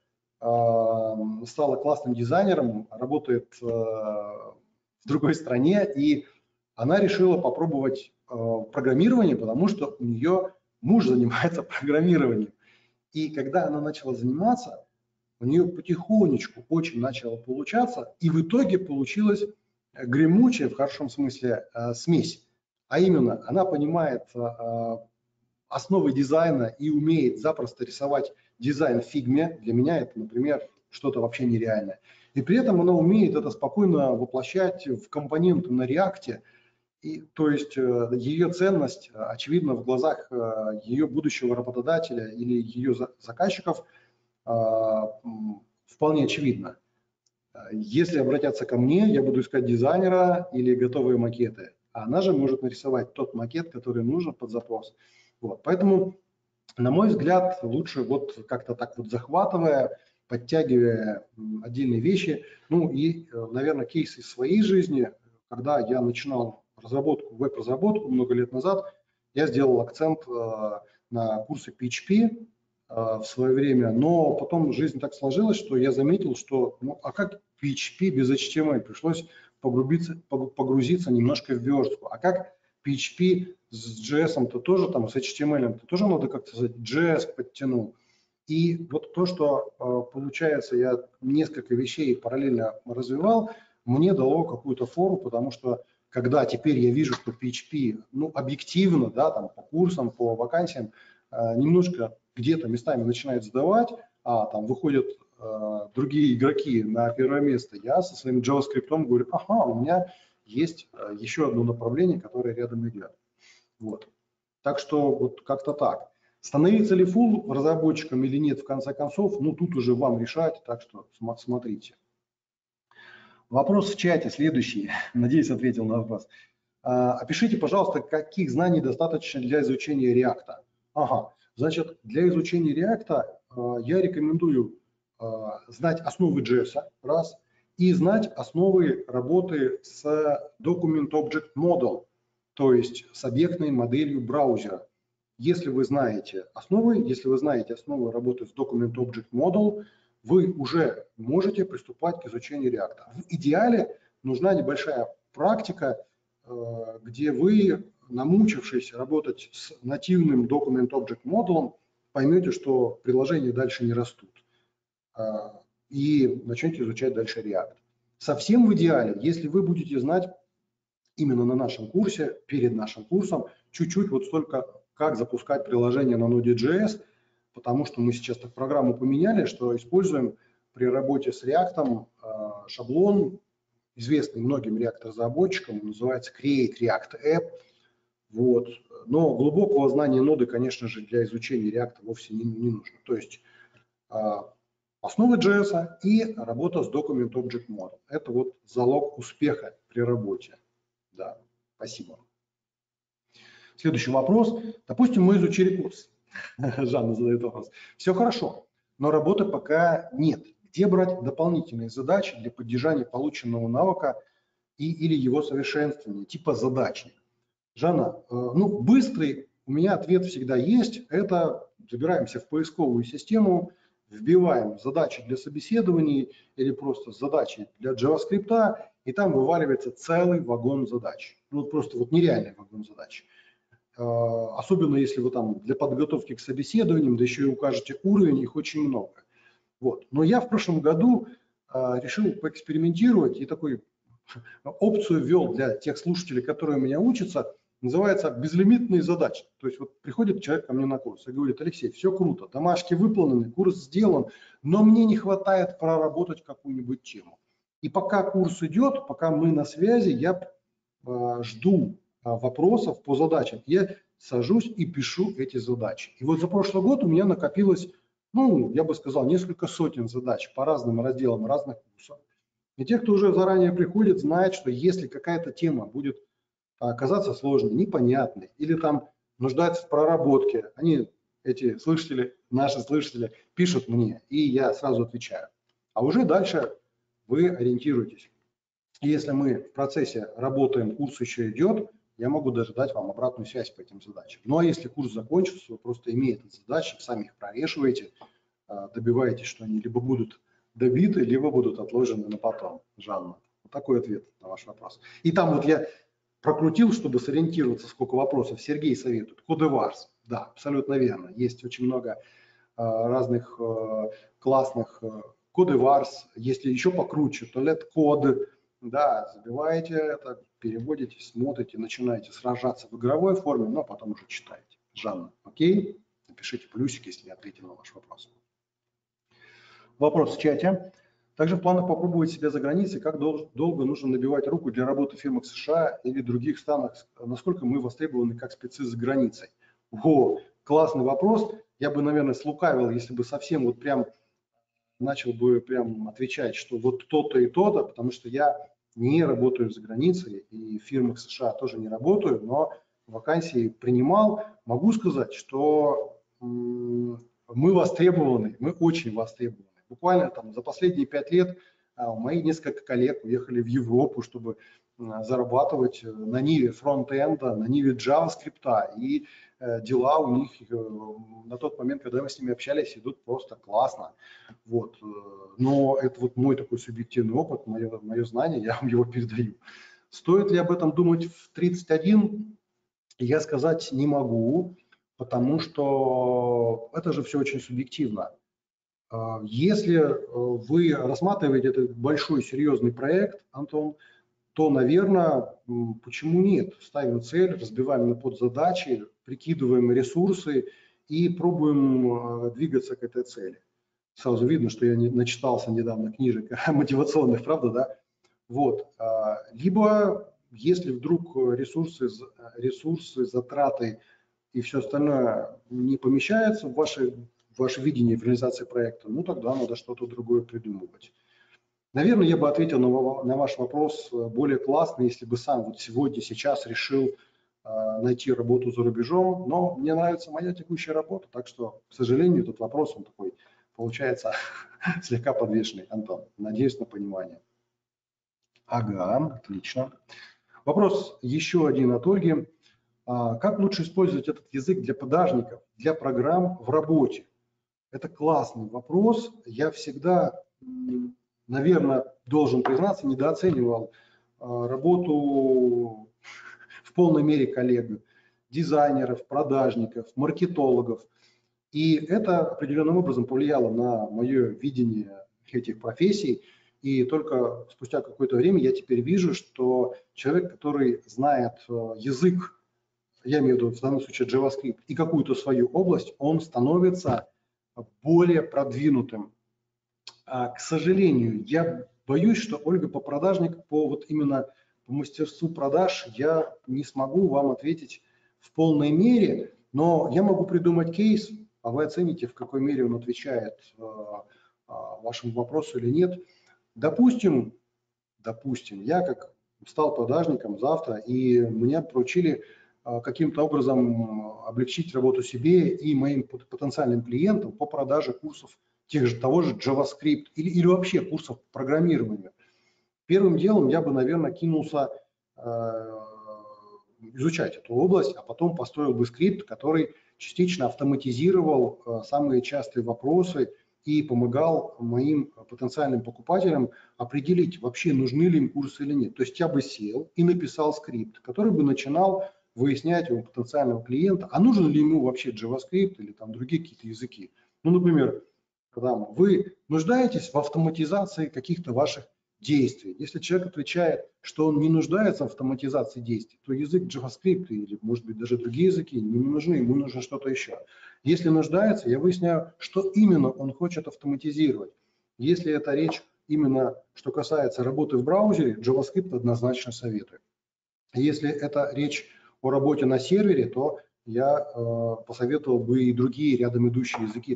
стала классным дизайнером, работает э, в другой стране, и она решила попробовать э, программирование, потому что у нее муж занимается программированием. И когда она начала заниматься, у нее потихонечку очень начало получаться, и в итоге получилась гремучая, в хорошем смысле, э, смесь. А именно, она понимает э, основы дизайна и умеет запросто рисовать дизайн в фигме. Для меня это, например, что-то вообще нереальное. И при этом она умеет это спокойно воплощать в компоненты на React. И, то есть э, ее ценность, очевидно, в глазах э, ее будущего работодателя или ее за, заказчиков э, вполне очевидна. Если обратятся ко мне, я буду искать дизайнера или готовые макеты. А она же может нарисовать тот макет, который нужен под запрос. Вот. Поэтому, на мой взгляд, лучше вот как-то так вот захватывая, подтягивая отдельные вещи. Ну и, наверное, кейсы из своей жизни, когда я начинал разработку, веб-разработку много лет назад, я сделал акцент на курсы пи эйч пи в свое время, но потом жизнь так сложилась, что я заметил, что ну а как пи эйч пи без эйч ти эм эль? Пришлось погрузиться, погрузиться немножко в верстку. А как пи эйч пи с джей эс-то тоже, там, с эйч ти эм эль-то тоже надо как-то сказать, джей эс подтянул. И вот то, что получается, я несколько вещей параллельно развивал, мне дало какую-то фору, потому что когда теперь я вижу, что пи эйч пи, ну, объективно, да, там, по курсам, по вакансиям, немножко где-то местами начинает сдавать, а там выходят э, другие игроки на первое место, я со своим JavaScript говорю, ага, у меня есть э, еще одно направление, которое рядом идет. Вот. Так что вот как-то так. Становиться ли full разработчиком или нет, в конце концов, ну тут уже вам решать, так что смотрите. Вопрос в чате следующий, надеюсь, ответил на вопрос. Опишите, пожалуйста, каких знаний достаточно для изучения React. Ага, значит, для изучения React э, я рекомендую э, знать основы джей эс, раз, и знать основы работы с Document Object Model, то есть с объектной моделью браузера. Если вы знаете основы, если вы знаете основы работы с Document Object Model, вы уже можете приступать к изучению React. В идеале нужна небольшая практика, э, где вы, намучившись работать с нативным Document Object Model, поймете, что приложения дальше не растут, и начнете изучать дальше React. Совсем в идеале, если вы будете знать именно на нашем курсе, перед нашим курсом, чуть-чуть вот столько, как запускать приложение на Node.js, потому что мы сейчас так программу поменяли, что используем при работе с React шаблон, известный многим React-разработчикам, называется Create React App. Вот. Но глубокого знания ноды, конечно же, для изучения React вовсе не, не нужно. То есть основы джей эс и работа с Document Object Model. Это вот залог успеха при работе. Да, спасибо. Следующий вопрос. Допустим, мы изучили курс. Жанна задает вопрос. Все хорошо, но работы пока нет. Где брать дополнительные задачи для поддержания полученного навыка и, или его совершенствования, типа задачник? Жанна, э, ну, быстрый у меня ответ всегда есть. Это забираемся в поисковую систему, вбиваем задачи для собеседований или просто задачи для JavaScript, и там вываливается целый вагон задач. Ну, просто вот нереальный вагон задач. Э, особенно если вы там для подготовки к собеседованиям, да еще и укажете уровень, их очень много. Вот. Но я в прошлом году э, решил поэкспериментировать и такой опцию ввел для тех слушателей, которые у меня учатся, называется безлимитные задачи. То есть вот приходит человек ко мне на курс и говорит: Алексей, все круто, домашки выполнены, курс сделан, но мне не хватает проработать какую-нибудь тему. И пока курс идет, пока мы на связи, я э, жду э, вопросов по задачам. Я сажусь и пишу эти задачи. И вот за прошлый год у меня накопилось ну, я бы сказал, несколько сотен задач по разным разделам разных курсов. И те, кто уже заранее приходит, знают, что если какая-то тема будет оказаться сложной, непонятной, или там нуждается в проработке, они, эти слушатели, наши слушатели, пишут мне, и я сразу отвечаю. А уже дальше вы ориентируетесь. И если мы в процессе работаем, курс еще идет, я могу даже дать вам обратную связь по этим задачам. Ну а если курс закончится, вы просто имеете задачи, сами их прорешиваете, добиваетесь, что они либо будут добиты, либо будут отложены на потом. Жанна. Вот такой ответ на ваш вопрос. И там вот я прокрутил, чтобы сориентироваться, сколько вопросов. Сергей советует. Кодеварс. Да, абсолютно верно. Есть очень много разных классных кодеварс. Если еще покруче, то лет-код. Да, забиваете это, переводите, смотрите, начинаете сражаться в игровой форме, но потом уже читаете. Жанна, окей? Напишите плюсик, если я ответил на ваш вопрос. Вопрос в чате. Также в планах попробовать себя за границей, как дол долго нужно набивать руку для работы в фирмах США или других странах, насколько мы востребованы как спецы за границей? О, классный вопрос. Я бы, наверное, слукавил, если бы совсем вот прям начал бы прям отвечать, что вот то-то и то-то, потому что я не работаю за границей и в фирмах США тоже не работаю, но вакансии принимал. Могу сказать, что мы востребованы, мы очень востребованы. Буквально там за последние пять лет мои несколько коллег уехали в Европу, чтобы зарабатывать на ниве фронт-энда, на ниве JavaScript, и дела у них на тот момент, когда мы с ними общались, идут просто классно. Вот. Но это вот мой такой субъективный опыт, мое, мое знание, я вам его передаю. Стоит ли об этом думать в тридцать один? Я сказать не могу, потому что это же все очень субъективно. Если вы рассматриваете этот большой серьезный проект, Антон, то, наверное, почему нет? Ставим цель, разбиваем на подзадачи, прикидываем ресурсы и пробуем двигаться к этой цели. Сразу видно, что я не начитался недавно книжек мотивационных, правда, да? Вот. Либо, если вдруг ресурсы, ресурсы, затраты и все остальное не помещается в ваше, в ваше видение в реализации проекта, ну тогда надо что-то другое придумывать. Наверное, я бы ответил на, на ваш вопрос более классно, если бы сам вот сегодня, сейчас решил э, найти работу за рубежом, но мне нравится моя текущая работа, так что, к сожалению, этот вопрос, он такой, получается, слегка подвешенный, Антон. Надеюсь на понимание. Ага, отлично. Вопрос еще один от Ольги. А, как лучше использовать этот язык для продажников, для программ в работе? Это классный вопрос. Я всегда, наверное, должен признаться, недооценивал работу в полной мере коллег, дизайнеров, продажников, маркетологов. И это определенным образом повлияло на мое видение этих профессий. И только спустя какое-то время я теперь вижу, что человек, который знает язык, я имею в виду в данном случае JavaScript, и какую-то свою область, он становится более продвинутым. А, к сожалению, я боюсь, что Ольга по продажник, по вот именно по мастерству продаж я не смогу вам ответить в полной мере, но я могу придумать кейс, а вы оцените, в какой мере он отвечает э, э, вашему вопросу или нет. Допустим, допустим, я как стал продажником завтра, и меня поручили э, каким-то образом облегчить работу себе и моим потенциальным клиентам по продаже курсов тех же, того же JavaScript или, или вообще курсов программирования. Первым делом я бы, наверное, кинулся э, изучать эту область, а потом построил бы скрипт, который частично автоматизировал э, самые частые вопросы и помогал моим потенциальным покупателям определить, вообще нужны ли им курсы или нет. То есть я бы сел и написал скрипт, который бы начинал выяснять у потенциального клиента, а нужен ли ему вообще JavaScript или там другие какие-то языки. Ну, например, когда вы нуждаетесь в автоматизации каких-то ваших действий. Если человек отвечает, что он не нуждается в автоматизации действий, то язык JavaScript или, может быть, даже другие языки не нужны, ему нужно что-то еще. Если нуждается, я выясняю, что именно он хочет автоматизировать. Если это речь именно, что касается работы в браузере, JavaScript однозначно советую. Если это речь о работе на сервере, то я э, посоветовал бы и другие рядом идущие языки, там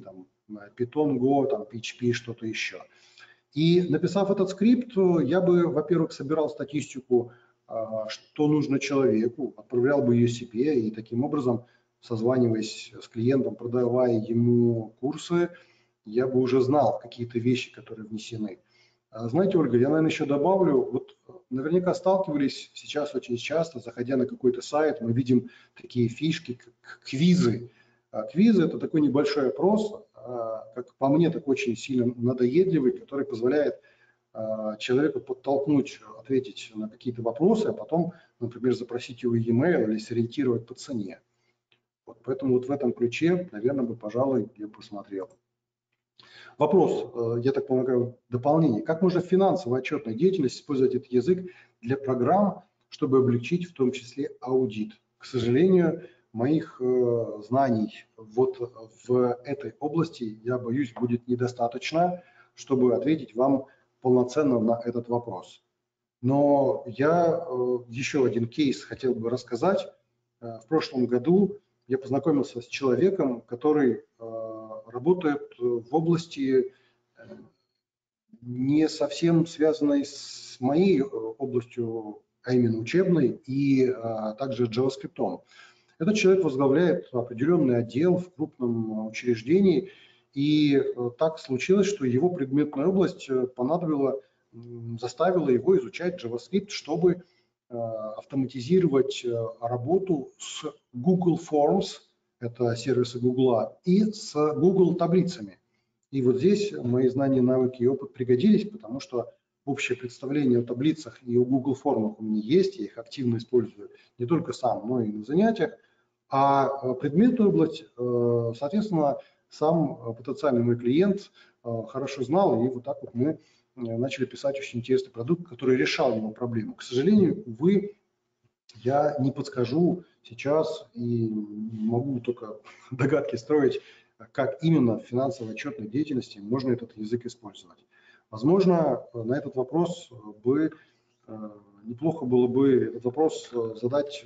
Python, Go, там, пи эйч пи, что-то еще. И написав этот скрипт, я бы, во-первых, собирал статистику, что нужно человеку, отправлял бы ее себе и таким образом, созваниваясь с клиентом, продавая ему курсы, я бы уже знал какие-то вещи, которые внесены. Знаете, Ольга, я, наверное, еще добавлю, вот наверняка сталкивались сейчас очень часто, заходя на какой-то сайт, мы видим такие фишки, как квизы. Квизы – это такой небольшой опрос, как по мне, так очень сильно надоедливый, который позволяет человеку подтолкнуть, ответить на какие-то вопросы, а потом, например, запросить его e-mail или сориентировать по цене. Вот, поэтому вот в этом ключе, наверное, бы, пожалуй, я посмотрел. Вопрос, я так полагаю, дополнение. Как можно в финансовой отчетной деятельности использовать этот язык для программ, чтобы облегчить в том числе аудит? К сожалению, моих э, знаний вот в этой области, я боюсь, будет недостаточно, чтобы ответить вам полноценно на этот вопрос. Но я э, еще один кейс хотел бы рассказать. Э, в прошлом году я познакомился с человеком, который э, работает в области э, не совсем связанной с моей областью, а именно учебной, и э, также JavaScript. Этот человек возглавляет определенный отдел в крупном учреждении, и так случилось, что его предметная область понадобила, заставила его изучать JavaScript, чтобы автоматизировать работу с Google Forms, это сервисы Google, и с Google таблицами. И вот здесь мои знания, навыки и опыт пригодились, потому что общее представление о таблицах и о Google формах у меня есть, я их активно использую не только сам, но и на занятиях. А предметную область, соответственно, сам потенциальный мой клиент хорошо знал, и вот так вот мы начали писать очень интересный продукт, который решал его проблему. К сожалению, увы, я не подскажу сейчас и могу только догадки строить, как именно в финансово отчетной деятельности можно этот язык использовать. Возможно, на этот вопрос бы неплохо было бы этот вопрос задать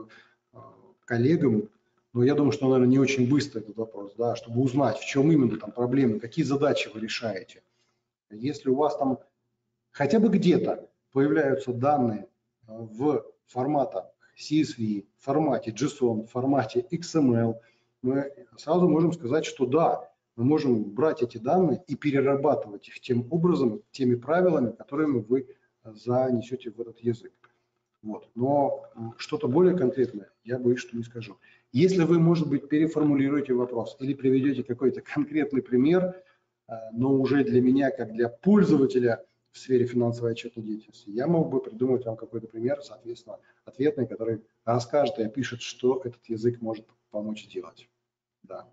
коллегам, но я думаю, что, наверное, не очень быстро этот вопрос, да, чтобы узнать, в чем именно там проблемы, какие задачи вы решаете. Если у вас там хотя бы где-то появляются данные в форматах си эс ви, в формате JSON, в формате икс эм эл, мы сразу можем сказать, что да, мы можем брать эти данные и перерабатывать их тем образом, теми правилами, которыми вы занесете в этот язык. Вот. Но что-то более конкретное я боюсь, что не скажу. Если вы, может быть, переформулируете вопрос или приведете какой-то конкретный пример, но уже для меня, как для пользователя в сфере финансовой отчетной деятельности, я мог бы придумать вам какой-то пример, соответственно, ответный, который расскажет и опишет, что этот язык может помочь сделать. Да.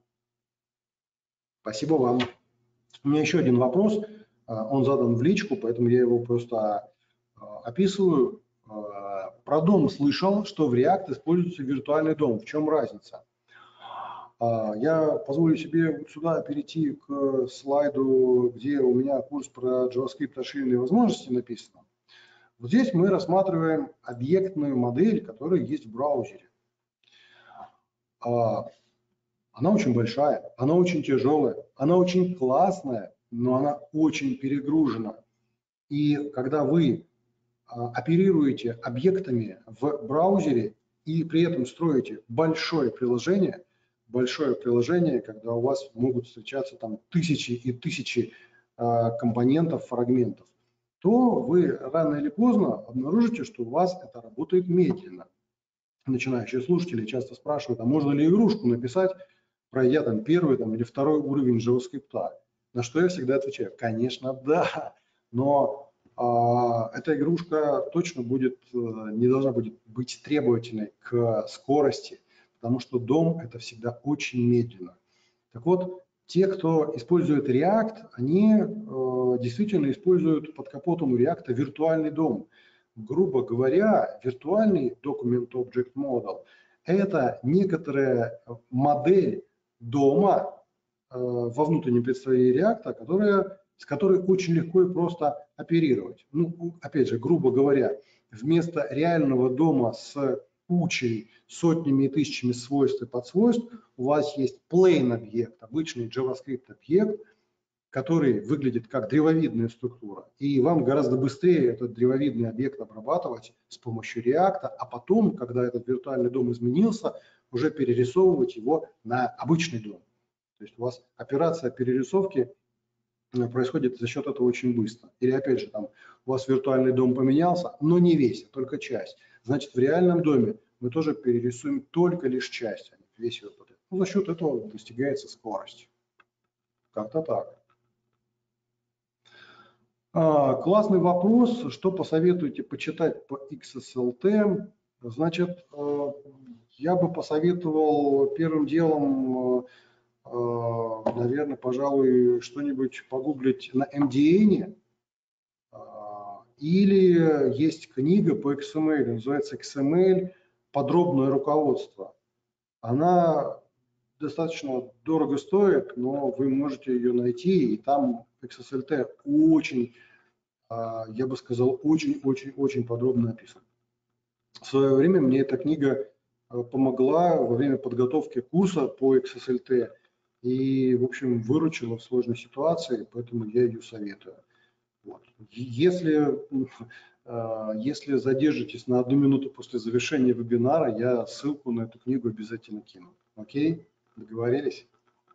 Спасибо вам. У меня еще один вопрос. Он задан в личку, поэтому я его просто описываю. Про дом слышал, что в React используется виртуальный дом. В чем разница? Я позволю себе вот сюда перейти к слайду, где у меня курс про JavaScript расширенные возможности написано. Вот здесь мы рассматриваем объектную модель, которая есть в браузере. Она очень большая, она очень тяжелая, она очень классная, но она очень перегружена. И когда вы оперируете объектами в браузере и при этом строите большое приложение, большое приложение, когда у вас могут встречаться там тысячи и тысячи компонентов, фрагментов, то вы рано или поздно обнаружите, что у вас это работает медленно. Начинающие слушатели часто спрашивают, а можно ли игрушку написать, пройдя там первый там, или второй уровень JavaScript? На что я всегда отвечаю, конечно, да, но а, эта игрушка точно будет, не должна будет быть требовательной к скорости, потому что дом – это всегда очень медленно. Так вот, те, кто использует React, они э, действительно используют под капотом React виртуальный дом. Грубо говоря, виртуальный Document Object Model – это некоторая модель дома э, во внутреннем представлении React, которая, с которой очень легко и просто оперировать. Ну, опять же, грубо говоря, вместо реального дома с кучей, сотнями и тысячами свойств и подсвойств. У вас есть plain объект, обычный JavaScript объект, который выглядит как древовидная структура. И вам гораздо быстрее этот древовидный объект обрабатывать с помощью React, а потом, когда этот виртуальный дом изменился, уже перерисовывать его на обычный дом. То есть у вас операция перерисовки происходит за счет этого очень быстро. Или опять же, там у вас виртуальный дом поменялся, но не весь, а только часть. Значит, в реальном доме мы тоже перерисуем только лишь часть, а не весь его. Ну, за счет этого достигается скорость. Как-то так. А, классный вопрос. Что посоветуете почитать по икс эс эл ти? Значит, я бы посоветовал первым делом, наверное, пожалуй, что-нибудь погуглить на эм ди эн. Или есть книга по икс эм эль, называется икс эм эль «Подробное руководство». Она достаточно дорого стоит, но вы можете ее найти, и там икс эс эл ти очень, я бы сказал, очень-очень-очень подробно описан. В свое время мне эта книга помогла во время подготовки курса по икс эс эл ти и, в общем, выручила в сложной ситуации, поэтому я ее советую. Вот. Если, если задержитесь на одну минуту после завершения вебинара, я ссылку на эту книгу обязательно кину. Окей? Договорились?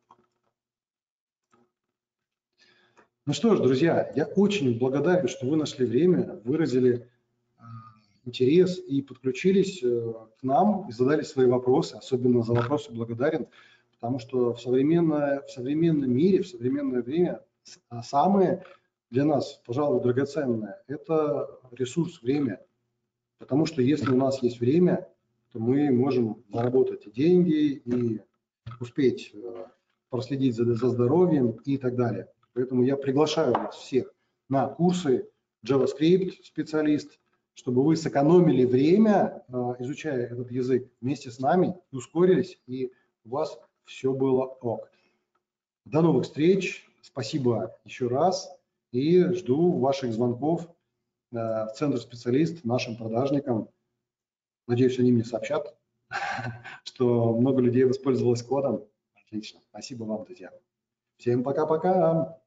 Ну что ж, друзья, я очень благодарен, что вы нашли время, выразили интерес и подключились к нам и задали свои вопросы. Особенно за вопросы благодарен, потому что в, современное, в современном мире, в современное время самое для нас, пожалуй, драгоценное – это ресурс время. Потому что если у нас есть время, то мы можем заработать и деньги, и успеть проследить за, за здоровьем и так далее. Поэтому я приглашаю вас всех на курсы JavaScript специалист, чтобы вы сэкономили время, изучая этот язык вместе с нами, ускорились, и у вас все было ок. До новых встреч. Спасибо еще раз. И жду ваших звонков в Центр специалист нашим продажникам. Надеюсь, они мне сообщат, что много людей воспользовалось кодом. Отлично. Спасибо вам, друзья. Всем пока-пока.